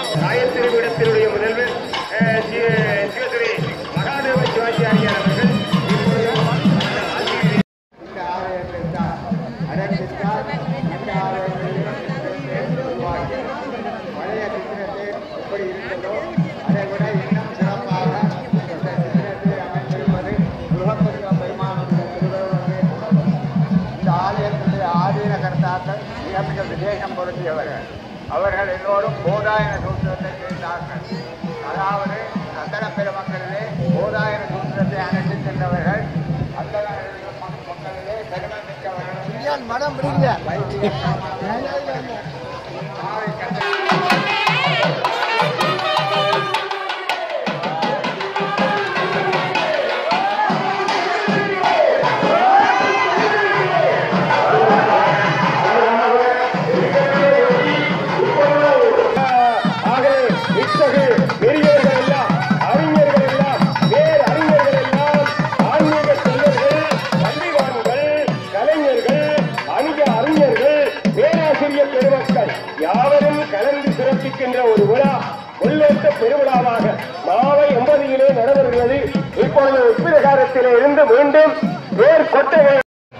காயத்ரி பீடத்தினுடைய முதல்வர் சிவதுரை மகாதேவ சிவாச்சாரியார் அவர்கள் இந்த ஆலயத்தை தான் அடங்கித்தால் இந்த ஆலயத்தில் உருவாக்கி பழைய சித்திரத்தை எப்படி இருந்ததோ அதை விட இன்னும் சிறப்பாக இந்த சித்திரத்தை அமைந்திருப்பது குருகப்பெருமா பெருமானுடைய திருவள்ளுவரே. இந்த ஆலயத்தினுடைய ஆதீன கர்த்தாக்கள் மிக மிக விசேஷம் பொருந்தியவர்கள். அவர்கள் எல்லோரும் போதாயன சூத்திரத்தை செய்தார்கள். அதாவது சந்தன பெருமக்களிலே போதாயன சூத்திரத்தை அனுஷ்டிக்கின்றவர்கள் அந்த மக்களிலே பெருமை மிக்கவர்கள். மனம் யாவரும் கலந்து சிறப்பிக்கின்ற ஒரு விழா உள்ளோட்ட பெருவிழாவாக மாவை 80 நடைபெறுகிறது. இப்பொழுது உப்பிரகாரத்திலே இருந்து மீண்டும் வேர் கொட்டகை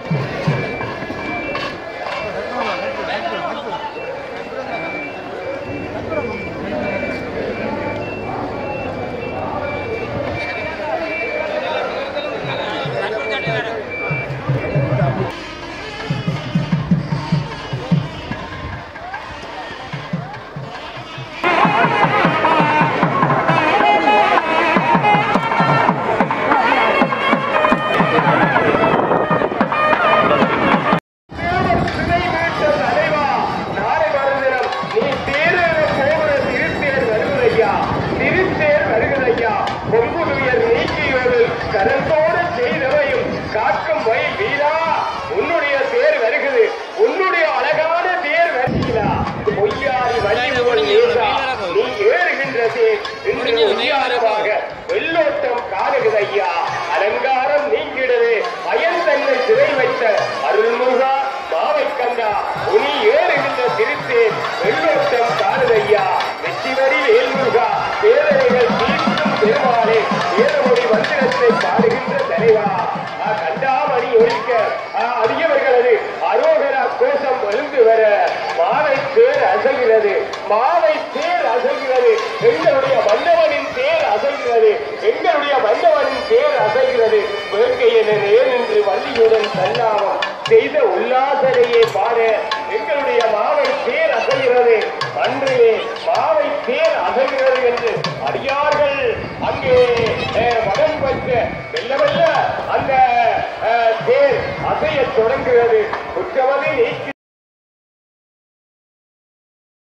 கரத்தோடு செய்தவையும் காக்கும் வயல் வீரா உன்னுடைய தேர் வருகிறது. உன்னுடைய அழகான தேர் வருகிறா பொய்யாரி வழி நீ ஏறுகின்ற தேர் இன்று ஒய்யாரமாக வெள்ளோட்டம் காணுகிறது ஐயா. அலங்காரம் நீங்கிடவே அயன் தன்னை சிறை வைத்த அருள்முருகா மாவை கண்டா உனி ஏறுகின்ற திருத்தேர் வெள்ளோட்டம் காணுதையா. வெற்றிவரி வேல்முருகா பேரவைகள் தீர்க்கும் பெருமாளே ஏறமொழி மந்திரத்தை பாடுகின்ற தலைவா கண்டாமணி ஒழிக்க அடியவர்களது அரோகரா கோஷம் எழுந்து வர மாவை தேர் அசைகிறது. மாவை தேர் அசைகிறது. எங்களுடைய மன்னவனின் தேர் அசைகிறது. எங்களுடைய மன்னவனின் தேர் அசைகிறது. வேட்கையென நின்று வள்ளியுடன் சல்லாமம் செய்த உல்லாசனையே பாட எங்களுடைய மாவை தேர் அசைகிறது. அன்றையே மாவை தேர் அசைகிறது என்று அடியார்கள் அங்கே மனம் வைக்க வெல்ல வெல்ல அந்த தேர் அசைய தொடங்குகிறது. குற்றவதை நீக்கி